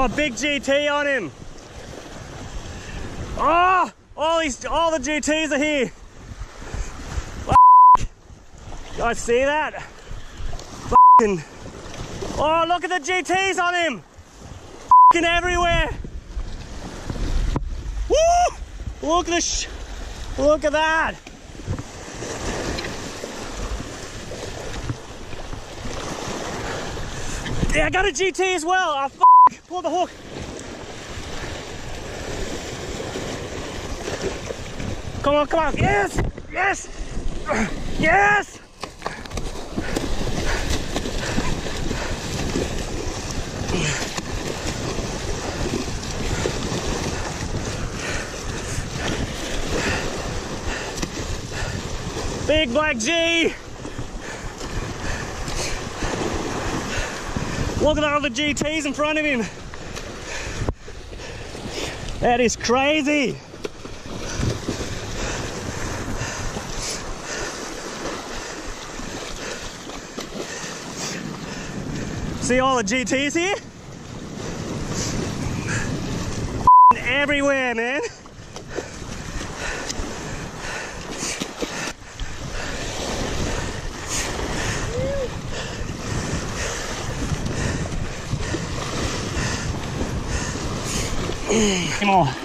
Oh, big GT on him. Oh, all the GTs are here. You guys see that? Oh, look at the GTs on him. Everywhere. Woo! Look at that. Yeah, I got a GT as well. Oh, pull the hook. Come on, come on. Yes! Yes! Yes! Big black G! Look at all the GTs in front of him. That is crazy. See all the GTs here? Everywhere, man. Come on.